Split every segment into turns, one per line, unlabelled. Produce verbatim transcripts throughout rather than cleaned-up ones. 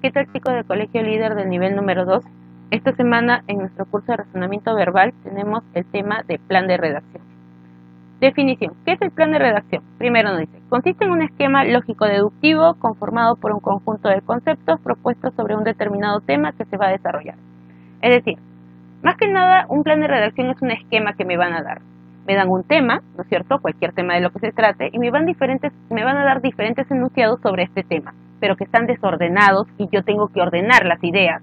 ¿Qué tal, chicos del Colegio Líder del nivel número dos? Esta semana en nuestro curso de razonamiento verbal tenemos el tema de plan de redacción. Definición. ¿Qué es el plan de redacción? Primero nos dice, consiste en un esquema lógico-deductivo conformado por un conjunto de conceptos propuestos sobre un determinado tema que se va a desarrollar. Es decir, más que nada, un plan de redacción es un esquema que me van a dar. Me dan un tema, ¿no es cierto?, cualquier tema de lo que se trate, y me van, diferentes, me van a dar diferentes enunciados sobre este tema, pero que están desordenados y yo tengo que ordenar las ideas.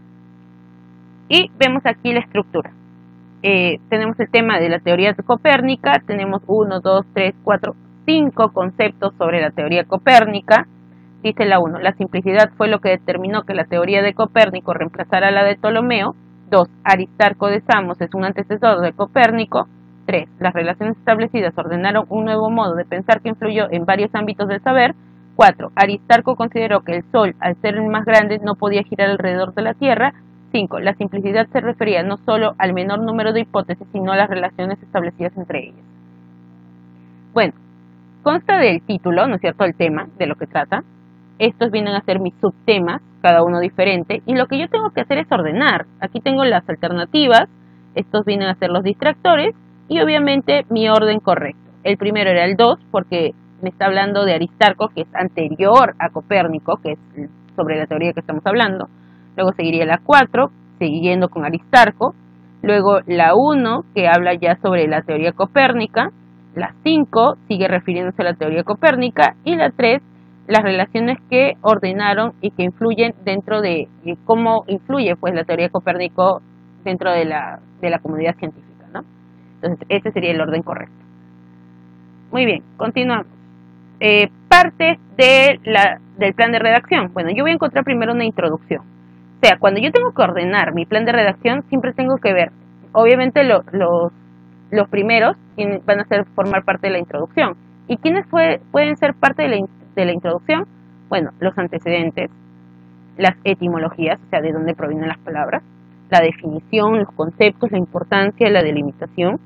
Y vemos aquí la estructura. Eh, tenemos el tema de la teoría copérnica, tenemos uno, dos, tres, cuatro, cinco conceptos sobre la teoría copérnica. Dice la uno, la simplicidad fue lo que determinó que la teoría de Copérnico reemplazara la de Ptolomeo. dos, Aristarco de Samos es un antecesor de Copérnico. tres, las relaciones establecidas ordenaron un nuevo modo de pensar que influyó en varios ámbitos del saber. cuatro, Aristarco consideró que el Sol, al ser el más grande, no podía girar alrededor de la Tierra. cinco. La simplicidad se refería no solo al menor número de hipótesis, sino a las relaciones establecidas entre ellas. Bueno, consta del título, ¿no es cierto?, el tema de lo que trata. Estos vienen a ser mis subtemas, cada uno diferente, y lo que yo tengo que hacer es ordenar. Aquí tengo las alternativas, estos vienen a ser los distractores, y obviamente mi orden correcto. El primero era el dos, porque me está hablando de Aristarco, que es anterior a Copérnico, que es sobre la teoría que estamos hablando. Luego seguiría la cuatro, siguiendo con Aristarco. Luego la uno, que habla ya sobre la teoría copérnica. La cinco sigue refiriéndose a la teoría copérnica. Y la tres, las relaciones que ordenaron y que influyen dentro de, de cómo influye pues la teoría Copérnico dentro de la, de la comunidad científica, ¿no? Entonces ese sería el orden correcto. Muy bien, continuamos. Eh, partes de la, del plan de redacción. Bueno, yo voy a encontrar primero una introducción. O sea, cuando yo tengo que ordenar mi plan de redacción, siempre tengo que ver, obviamente lo, los, los primeros van a ser, formar parte de la introducción. ¿Y quiénes fue, pueden ser parte de la, de la introducción? Bueno, los antecedentes, las etimologías, o sea, de dónde provienen las palabras, la definición, los conceptos, la importancia, la delimitación,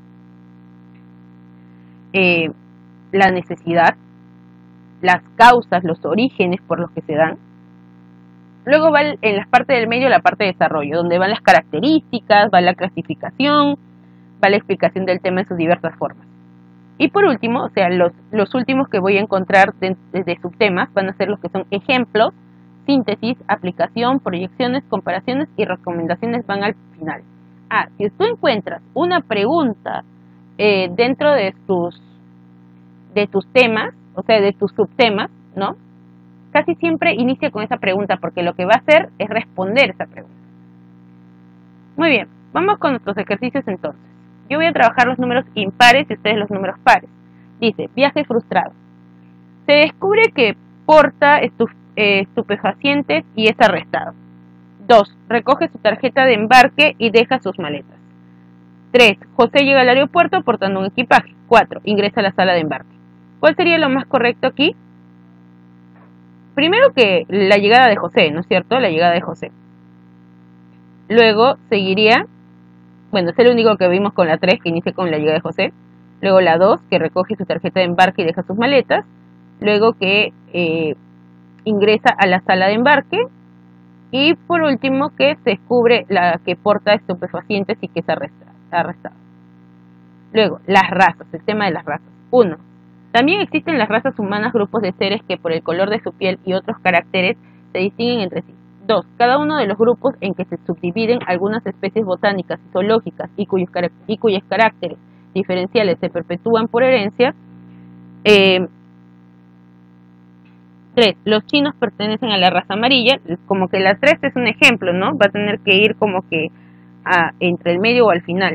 eh, la necesidad, las causas, los orígenes por los que se dan. Luego va en la parte del medio la parte de desarrollo, donde van las características, va la clasificación, va la explicación del tema en sus diversas formas. Y por último, o sea, los, los últimos que voy a encontrar de, de, de subtemas van a ser los que son ejemplos, síntesis, aplicación, proyecciones, comparaciones y recomendaciones van al final. Ah, si tú encuentras una pregunta eh, dentro de tus, de tus temas, o sea, de tus subtemas, ¿no?, casi siempre inicia con esa pregunta, porque lo que va a hacer es responder esa pregunta. Muy bien, vamos con nuestros ejercicios entonces. Yo voy a trabajar los números impares y ustedes los números pares. Dice, viaje frustrado. Se descubre que porta estuf eh, estupefacientes y es arrestado. dos. Recoge su tarjeta de embarque y deja sus maletas. tres. José llega al aeropuerto portando un equipaje. cuatro. Ingresa a la sala de embarque. ¿Cuál sería lo más correcto aquí? Primero que la llegada de José, ¿no es cierto? La llegada de José. Luego seguiría, bueno, es el único que vimos con la tres, que inicia con la llegada de José. Luego la dos, que recoge su tarjeta de embarque y deja sus maletas. Luego que eh, ingresa a la sala de embarque. Y por último que se descubre la que porta estupefacientes y que es arrestado. Luego, las razas, el tema de las razas. uno. También existen las razas humanas, grupos de seres que por el color de su piel y otros caracteres se distinguen entre sí. dos. Cada uno de los grupos en que se subdividen algunas especies botánicas y zoológicas y cuyos, y cuyos caracteres diferenciales se perpetúan por herencia. Eh, tres. Los chinos pertenecen a la raza amarilla. Como que la tres es un ejemplo, ¿no? Va a tener que ir como que a, entre el medio o al final.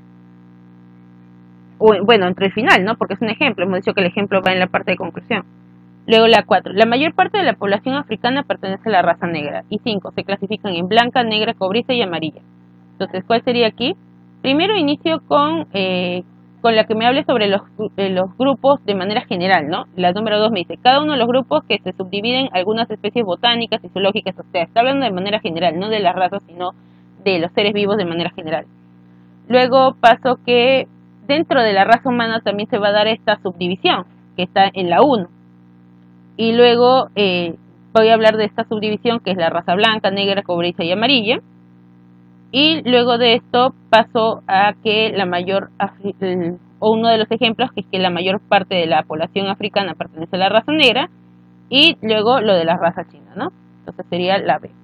O, bueno, entre el final, ¿no? Porque es un ejemplo, hemos dicho que el ejemplo va en la parte de conclusión. Luego la cuatro, la mayor parte de la población africana pertenece a la raza negra. Y cinco, se clasifican en blanca, negra, cobriza y amarilla. Entonces, ¿cuál sería aquí? Primero inicio con, eh, con la que me hable sobre los, eh, los grupos de manera general, ¿no? La número dos me dice, cada uno de los grupos que se subdividen algunas especies botánicas y zoológicas, o sea, está hablando de manera general, no de las razas, sino de los seres vivos de manera general. Luego paso que dentro de la raza humana también se va a dar esta subdivisión, que está en la uno. Y luego eh, voy a hablar de esta subdivisión que es la raza blanca, negra, cobriza y amarilla. Y luego de esto paso a que la mayor, o uno de los ejemplos, que es que la mayor parte de la población africana pertenece a la raza negra, y luego lo de la raza china, ¿no? Entonces sería la B.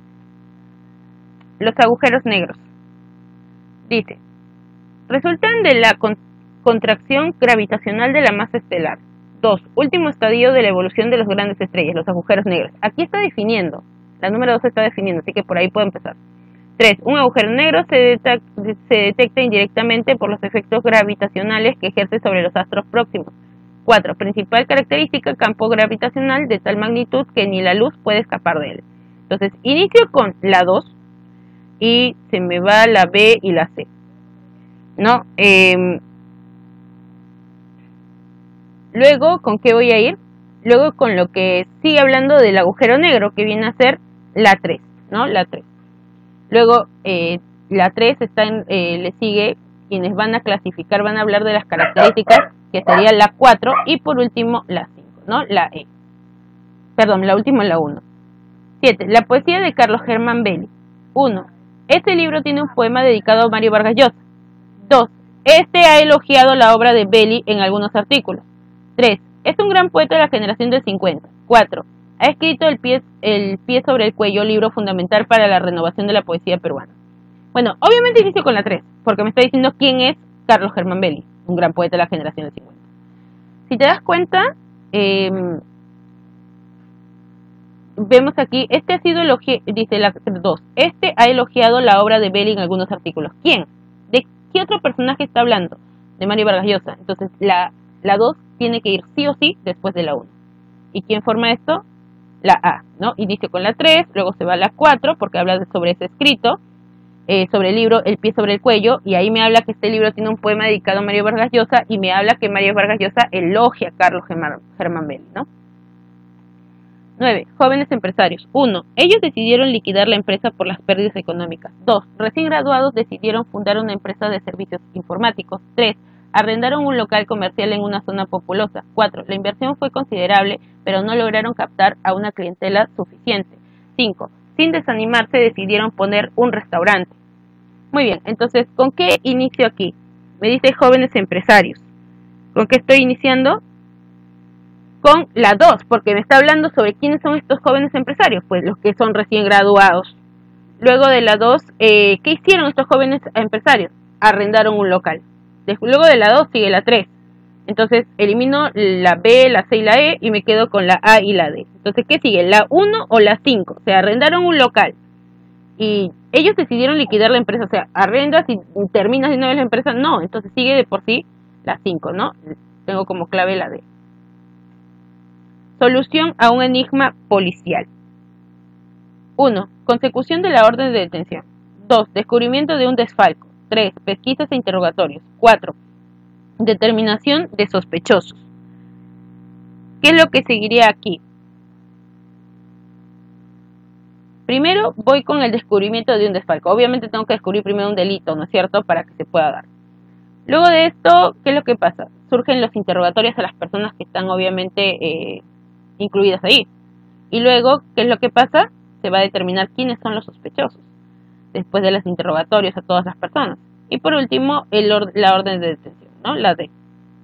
Los agujeros negros. Dice, resultan de la con contracción gravitacional de la masa estelar. dos. Último estadio de la evolución de las grandes estrellas, los agujeros negros. Aquí está definiendo, la número dos está definiendo, así que por ahí puedo empezar. tres. Un agujero negro se detecta, se detecta indirectamente por los efectos gravitacionales que ejerce sobre los astros próximos. cuatro. Principal característica, campo gravitacional de tal magnitud que ni la luz puede escapar de él. Entonces, inicio con la dos y se me va la B y la C, ¿no? Eh, luego, ¿con qué voy a ir? Luego con lo que sigue hablando del agujero negro, que viene a ser la tres, ¿no? La tres. Luego, eh, la tres está en, eh, le sigue, quienes van a clasificar, van a hablar de las características, que sería la cuatro, y por último la cinco, ¿no? La E. Perdón, la última es la uno. siete. La poesía de Carlos Germán Belli. uno. Este libro tiene un poema dedicado a Mario Vargas Llosa. dos. Este ha elogiado la obra de Belli en algunos artículos. tres. Es un gran poeta de la generación del cincuenta. cuatro. Ha escrito el pie, el pie sobre el cuello, libro fundamental para la renovación de la poesía peruana. Bueno, obviamente inicio con la tres, porque me está diciendo quién es Carlos Germán Belli, un gran poeta de la generación del cincuenta. Si te das cuenta, eh, vemos aquí, este ha sido elogiado, dice la dos, este ha elogiado la obra de Belli en algunos artículos. ¿Quién? ¿De qué otro personaje está hablando? De Mario Vargas Llosa. Entonces, la, la dos tiene que ir sí o sí después de la uno. ¿Y quién forma esto? La A, ¿no? Inicio con la tres, luego se va a la cuatro, porque habla de, sobre ese escrito, eh, sobre el libro El pie sobre el cuello, y ahí me habla que este libro tiene un poema dedicado a Mario Vargas Llosa, y me habla que Mario Vargas Llosa elogia a Carlos Germán, Germán Belli, ¿no? nueve. Jóvenes empresarios. uno. Ellos decidieron liquidar la empresa por las pérdidas económicas. dos. Recién graduados decidieron fundar una empresa de servicios informáticos. tres. Arrendaron un local comercial en una zona populosa. cuatro. La inversión fue considerable, pero no lograron captar a una clientela suficiente. cinco. Sin desanimarse decidieron poner un restaurante. Muy bien, entonces, ¿con qué inicio aquí? Me dice jóvenes empresarios. ¿Con qué estoy iniciando? Con la dos, porque me está hablando sobre quiénes son estos jóvenes empresarios, pues los que son recién graduados. Luego de la dos, eh, ¿qué hicieron estos jóvenes empresarios? Arrendaron un local. Luego de la dos sigue la tres. Entonces elimino la B, la C y la E y me quedo con la A y la D. Entonces, ¿qué sigue? ¿La uno o la cinco? O sea, arrendaron un local y ellos decidieron liquidar la empresa. O sea, arrendas y terminas de nuevo la empresa. No, entonces sigue de por sí la cinco, ¿no? Tengo como clave la D. Solución a un enigma policial. uno. Consecución de la orden de detención. dos. Descubrimiento de un desfalco. tres. Pesquisas e interrogatorios. cuatro. Determinación de sospechosos. ¿Qué es lo que seguiría aquí? Primero voy con el descubrimiento de un desfalco. Obviamente tengo que descubrir primero un delito, ¿no es cierto?, para que se pueda dar. Luego de esto, ¿qué es lo que pasa? Surgen los interrogatorios a las personas que están obviamente eh, incluidas ahí. Y luego, ¿qué es lo que pasa? Se va a determinar quiénes son los sospechosos, después de los interrogatorios a todas las personas. Y por último, el or la orden de detención, ¿no? La D.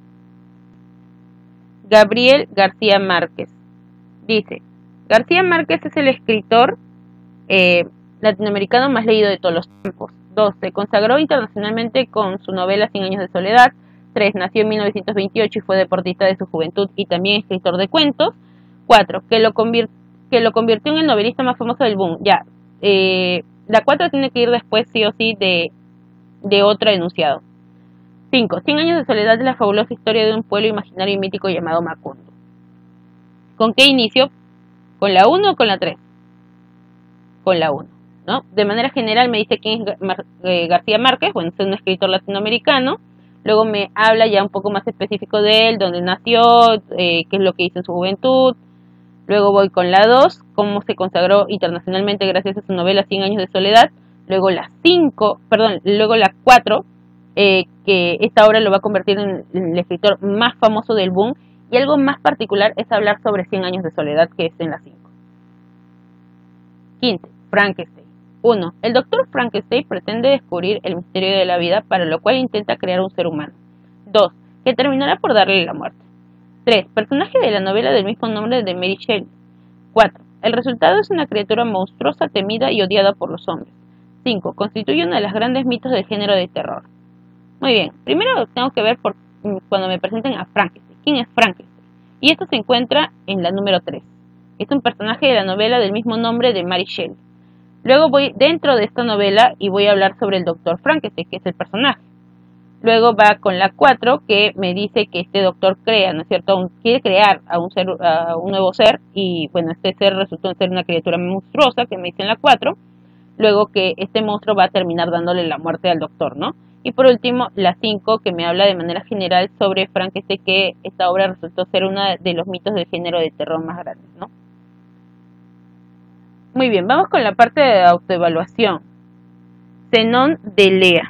Gabriel García Márquez. Dice, García Márquez es el escritor eh, latinoamericano más leído de todos los tiempos. dos. Se consagró internacionalmente con su novela Cien años de soledad. tres. Nació en mil novecientos veintiocho y fue deportista de su juventud y también escritor de cuentos. cuatro. Que lo, que lo convirtió en el novelista más famoso del boom. Ya, eh, la cuatro tiene que ir después sí o sí de, de otro enunciado. cinco. Cien años de soledad es la fabulosa historia de un pueblo imaginario y mítico llamado Macondo. ¿Con qué inicio? ¿Con la uno o con la tres? Con la uno, ¿no? De manera general me dice quién es Mar eh, García Márquez, bueno, es un escritor latinoamericano. Luego me habla ya un poco más específico de él, dónde nació, eh, qué es lo que hizo en su juventud. Luego voy con la dos, cómo se consagró internacionalmente gracias a su novela Cien años de soledad. Luego la cinco, perdón, luego la cuatro, eh, que esta obra lo va a convertir en el escritor más famoso del boom. Y algo más particular es hablar sobre Cien años de soledad, que es en la cinco. quince. Frankenstein. uno. El doctor Frankenstein pretende descubrir el misterio de la vida, para lo cual intenta crear un ser humano. dos. Que terminará por darle la muerte. tres. Personaje de la novela del mismo nombre de Mary Shelley. cuatro. El resultado es una criatura monstruosa, temida y odiada por los hombres. cinco. Constituye uno de los grandes mitos del género de terror. Muy bien, primero tengo que ver por, cuando me presenten a Frankenstein. ¿Quién es Frankenstein? Y esto se encuentra en la número tres. Es un personaje de la novela del mismo nombre de Mary Shelley. Luego voy dentro de esta novela y voy a hablar sobre el doctor Frankenstein, que es el personaje. Luego va con la cuatro, que me dice que este doctor crea, ¿no es cierto? Quiere crear a un, ser, a un nuevo ser, y bueno, este ser resultó ser una criatura monstruosa, que me dice en la cuatro. Luego que este monstruo va a terminar dándole la muerte al doctor, ¿no? Y por último, la cinco, que me habla de manera general sobre Frankenstein, que esta obra resultó ser uno de los mitos del género de terror más grandes, ¿no? Muy bien, vamos con la parte de autoevaluación. Zenón de Elea.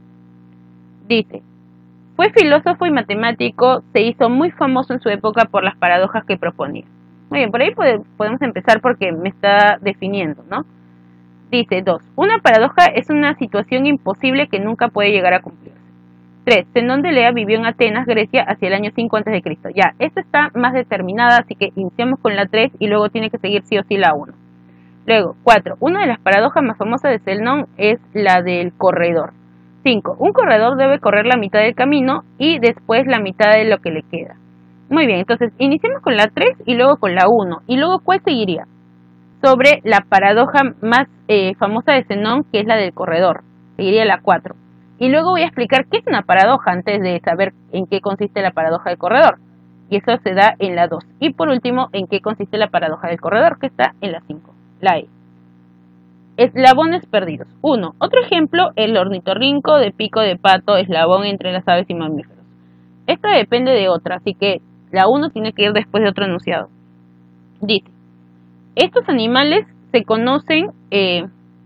Dice, fue filósofo y matemático, se hizo muy famoso en su época por las paradojas que proponía. Muy bien, por ahí pode, podemos empezar porque me está definiendo, ¿no? Dice, dos. Una paradoja es una situación imposible que nunca puede llegar a cumplirse. tres. Zenón de Elea vivió en Atenas, Grecia, hacia el año cinco antes de Cristo. Ya, esta está más determinada, así que iniciamos con la tres y luego tiene que seguir sí o sí la uno. Luego, cuatro. Una de las paradojas más famosas de Zenón es la del corredor. cinco. Un corredor debe correr la mitad del camino y después la mitad de lo que le queda. Muy bien, entonces iniciamos con la tres y luego con la uno. ¿Y luego cuál seguiría? Sobre la paradoja más eh, famosa de Zenón, que es la del corredor. Seguiría la cuatro. Y luego voy a explicar qué es una paradoja antes de saber en qué consiste la paradoja del corredor. Y eso se da en la dos. Y por último, en qué consiste la paradoja del corredor, que está en la cinco. La E. Eslabones perdidos. uno. Otro ejemplo, el ornitorrinco de pico de pato, eslabón entre las aves y mamíferos. Esta depende de otra, así que la uno tiene que ir después de otro enunciado. Dice, estos animales se conocen, eh,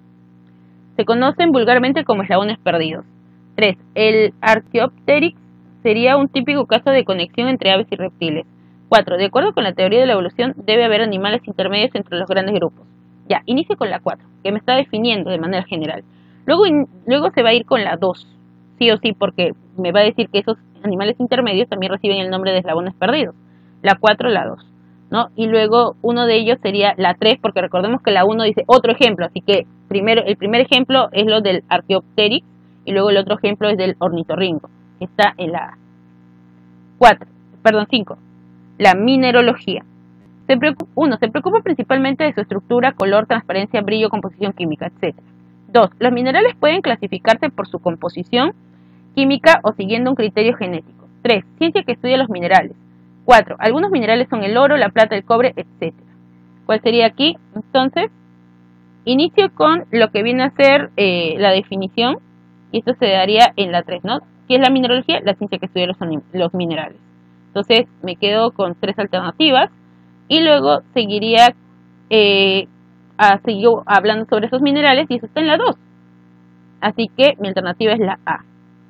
se conocen vulgarmente como eslabones perdidos. tres. El Archaeopteryx sería un típico caso de conexión entre aves y reptiles. cuatro. De acuerdo con la teoría de la evolución, debe haber animales intermedios entre los grandes grupos. Ya, inicio con la cuatro, que me está definiendo de manera general. Luego, in, luego se va a ir con la dos, sí o sí, porque me va a decir que esos animales intermedios también reciben el nombre de eslabones perdidos. La cuatro, la dos, ¿no? Y luego uno de ellos sería la tres, porque recordemos que la uno dice otro ejemplo, así que primero, el primer ejemplo es lo del Archaeopteryx, y luego el otro ejemplo es del ornitorrinco, que está en la A. cuatro, perdón, cinco. La mineralogía. Se preocupa, uno, se preocupa principalmente de su estructura, color, transparencia, brillo, composición química, etcétera. dos. Los minerales pueden clasificarse por su composición química o siguiendo un criterio genético. tres. Ciencia que estudia los minerales. cuatro. Algunos minerales son el oro, la plata, el cobre, etcétera. ¿Cuál sería aquí? Entonces, inicio con lo que viene a ser eh, la definición, y esto se daría en la tres, ¿no? ¿Qué es la mineralogía? La ciencia que estudia los, los minerales. Entonces, me quedo con tres alternativas. Y luego seguiría eh, a, sigo hablando sobre esos minerales y eso está en la dos. Así que mi alternativa es la A.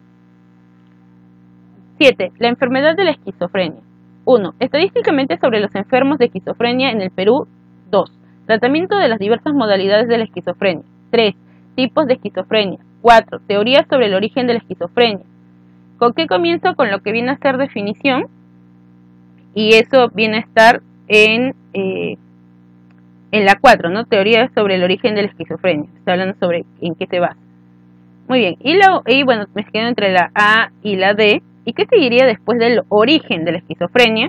siete. La enfermedad de la esquizofrenia. uno. Estadísticamente sobre los enfermos de esquizofrenia en el Perú. dos. Tratamiento de las diversas modalidades de la esquizofrenia. tres. Tipos de esquizofrenia. cuatro. Teorías sobre el origen de la esquizofrenia. ¿Con qué comienzo? Con lo que viene a ser definición. Y eso viene a estar en, eh, en la cuatro, ¿no? Teoría sobre el origen de la esquizofrenia. Está hablando sobre en qué se basa. Muy bien. Y, lo, y bueno, me quedo entre la A y la D. ¿Y qué seguiría después del origen de la esquizofrenia?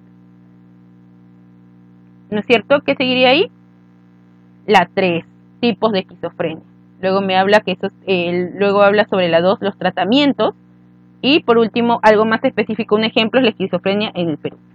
¿No es cierto? ¿Qué seguiría ahí? La tres, tipos de esquizofrenia. Luego me habla que eso, eh, luego habla sobre la dos, los tratamientos. Y por último, algo más específico, un ejemplo es la esquizofrenia en el Perú.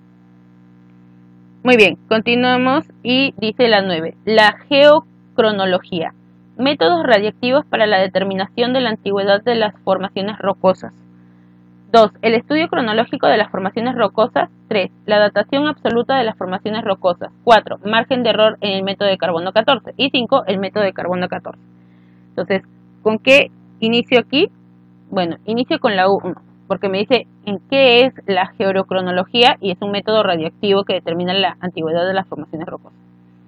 Muy bien, continuamos y dice la nueve. La geocronología. Métodos radiactivos para la determinación de la antigüedad de las formaciones rocosas. dos. El estudio cronológico de las formaciones rocosas. tres. La datación absoluta de las formaciones rocosas. cuatro. Margen de error en el método de carbono catorce. Y cinco. El método de carbono catorce. Entonces, ¿con qué inicio aquí? Bueno, inicio con la uno, porque me dice en qué es la geocronología y es un método radioactivo que determina la antigüedad de las formaciones rocosas.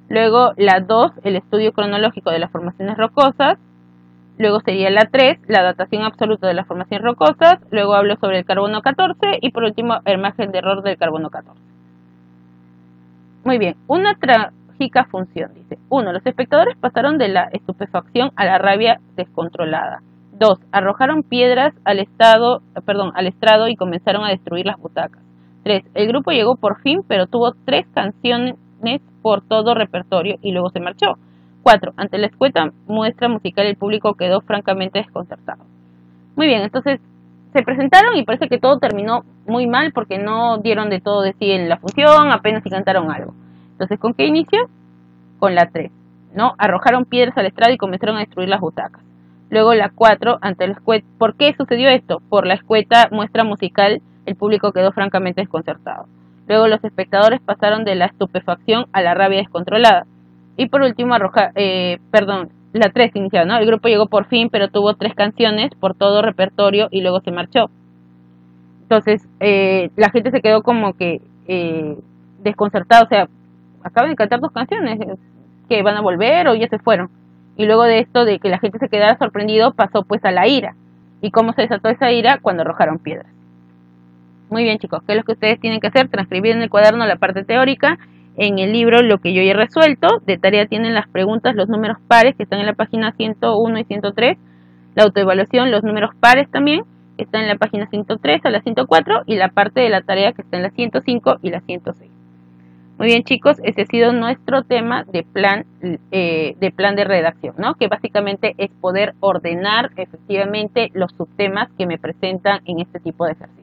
Luego la dos, el estudio cronológico de las formaciones rocosas. Luego sería la tres, la datación absoluta de las formaciones rocosas. Luego hablo sobre el carbono catorce y por último el margen de error del carbono catorce. Muy bien, una trágica función, dice. uno. Los espectadores pasaron de la estupefacción a la rabia descontrolada. dos. Arrojaron piedras al, estado, perdón, al estrado y comenzaron a destruir las butacas. tres. El grupo llegó por fin, pero tuvo tres canciones por todo repertorio y luego se marchó. cuatro. Ante la escueta muestra musical el público quedó francamente desconcertado. Muy bien, entonces se presentaron y parece que todo terminó muy mal porque no dieron de todo de sí en la función, apenas si cantaron algo. Entonces, ¿con qué inicio? Con la tres, ¿no? Arrojaron piedras al estrado y comenzaron a destruir las butacas. Luego la cuatro, ante la escueta. ¿Por qué sucedió esto? Por la escueta muestra musical, el público quedó francamente desconcertado. Luego los espectadores pasaron de la estupefacción a la rabia descontrolada. Y por último, arroja, eh, perdón, la tres inicial, ¿no? El grupo llegó por fin, pero tuvo tres canciones por todo repertorio y luego se marchó. Entonces, eh, la gente se quedó como que eh, desconcertada, o sea, acaban de cantar dos canciones, que van a volver o ya se fueron. Y luego de esto, de que la gente se quedara sorprendido, pasó pues a la ira. ¿Y cómo se desató esa ira? Cuando arrojaron piedras. Muy bien, chicos, ¿qué es lo que ustedes tienen que hacer? Transcribir en el cuaderno la parte teórica. En el libro lo que yo ya he resuelto. De tarea tienen las preguntas, los números pares que están en la página ciento uno y ciento tres. La autoevaluación, los números pares también, que están en la página ciento tres a la ciento cuatro. Y la parte de la tarea que está en la ciento cinco y la ciento seis. Muy bien, chicos, ese ha sido nuestro tema de plan, eh, de plan de redacción, ¿no? Que básicamente es poder ordenar efectivamente los subtemas que me presentan en este tipo de ejercicios.